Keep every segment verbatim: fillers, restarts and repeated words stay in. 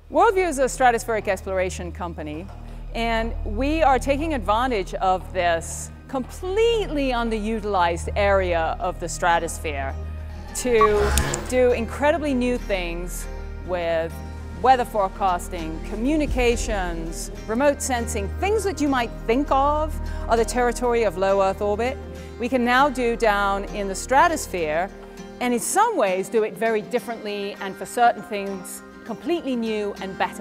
Worldview is a stratospheric exploration company, and we are taking advantage of this completely underutilized area of the stratosphere to do incredibly new things with weather forecasting, communications, remote sensing, things that you might think of are the territory of low Earth orbit. We can now do down in the stratosphere, and in some ways do it very differently, and for certain things completely new and better.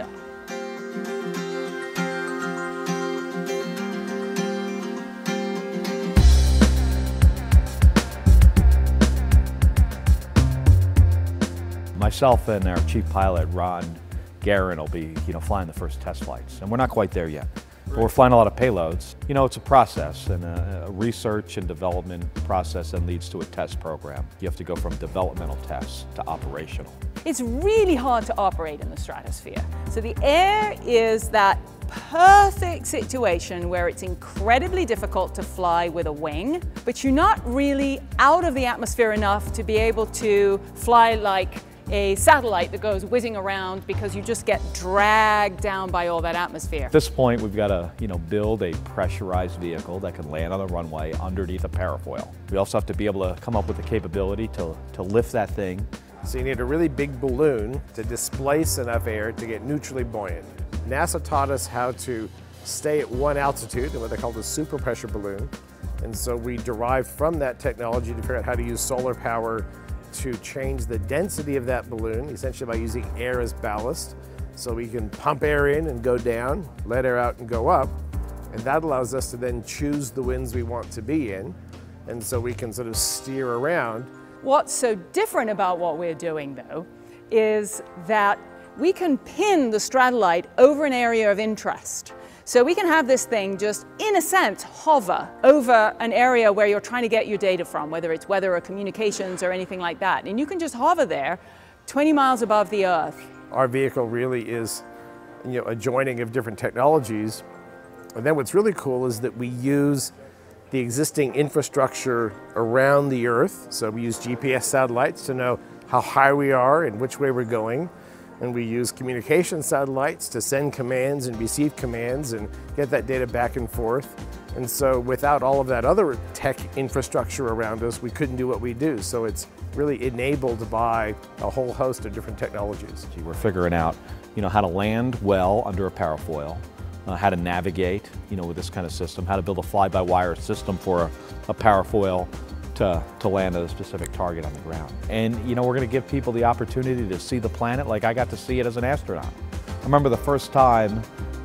Myself and our chief pilot, Ron Guerin, will be you know, flying the first test flights. And we're not quite there yet. But we're flying a lot of payloads. You know, it's a process, and a, a research and development process that leads to a test program. You have to go from developmental tests to operational. It's really hard to operate in the stratosphere. So the air is that perfect situation where it's incredibly difficult to fly with a wing, but you're not really out of the atmosphere enough to be able to fly like a satellite that goes whizzing around, because you just get dragged down by all that atmosphere. At this point, we've got to you know, build a pressurized vehicle that can land on the runway underneath a parafoil. We also have to be able to come up with the capability to, to lift that thing. So you need a really big balloon to displace enough air to get neutrally buoyant. NASA taught us how to stay at one altitude in what they call the super pressure balloon. And so we derived from that technology to figure out how to use solar power to change the density of that balloon, essentially by using air as ballast. So we can pump air in and go down, let air out and go up. And that allows us to then choose the winds we want to be in. And so we can sort of steer around. What's so different about what we're doing, though, is that we can pin the stratolite over an area of interest. So we can have this thing just, in a sense, hover over an area where you're trying to get your data from, whether it's weather or communications or anything like that. And you can just hover there twenty miles above the Earth. Our vehicle really is you know, a joining of different technologies. And then what's really cool is that we use the existing infrastructure around the Earth. So we use G P S satellites to know how high we are and which way we're going. And we use communication satellites to send commands and receive commands and get that data back and forth. And so without all of that other tech infrastructure around us, we couldn't do what we do. So it's really enabled by a whole host of different technologies. We're figuring out you know, how to land well under a parafoil, uh, how to navigate you know, with this kind of system, how to build a fly-by-wire system for a, a parafoil To, to land at a specific target on the ground. And you know, we're going to give people the opportunity to see the planet like I got to see it as an astronaut. I remember the first time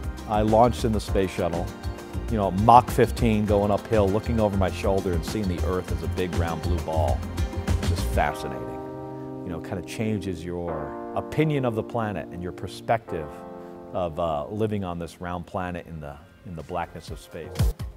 I launched in the space shuttle, you know, Mach fifteen going uphill, looking over my shoulder and seeing the Earth as a big round blue ball. It's just fascinating. You know, it kind of changes your opinion of the planet and your perspective of uh, living on this round planet in the, in the blackness of space.